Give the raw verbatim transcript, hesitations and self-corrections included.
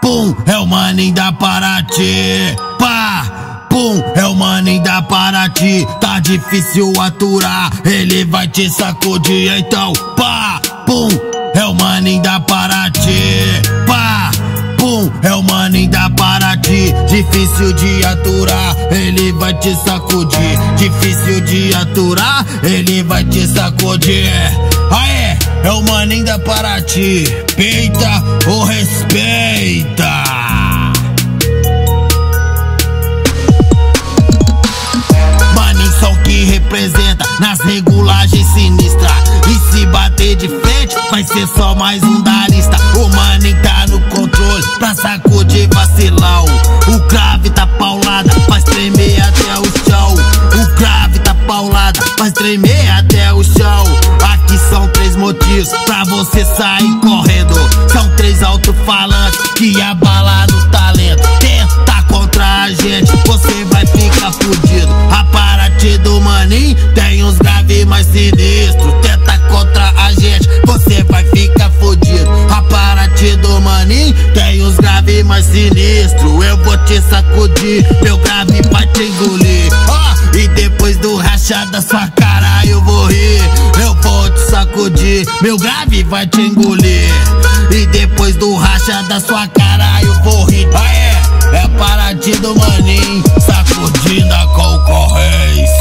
pum, é o maninho da Paraty. Pá, pum, é o maninho da Paraty. Tá difícil aturar, ele vai te sacudir. Então, pá, pum, é o maninho da Paraty. Pá, pum, é o maninho da Paraty. Difícil de aturar, ele vai te sacudir. Difícil de aturar, ele vai te sacudir. Aê, é o maninho da Paraty. Peita ou respeita? Maninho só o que representa nas regulagens sinistras. E se bater de frente, vai ser só mais um da lista. O maninho tá no controle pra sacudir vacilão. O crave tá paulada, faz tremer até o chão. O crave tá paulada, faz tremer até o chão. Aqui são três motivos pra você sair correndo. São três alto-falantes que abala no talento. Tenta contra a gente, você vai ficar fudido. A Paraty do maninho tem uns graves mais sinistros. Tenta contra a gente, você vai ficar fudido. A Paraty do maninho tem uns graves mais sinistros. Eu vou te sacudir, meu grave vai te engolir. Oh, e depois do rachar da sua cara eu vou rir. Eu vou te sacudir, meu grave vai te engolir. E depois do racha da sua cara eu vou rir. Aê, é a Paraty do maninho, sacudindo a concorrência.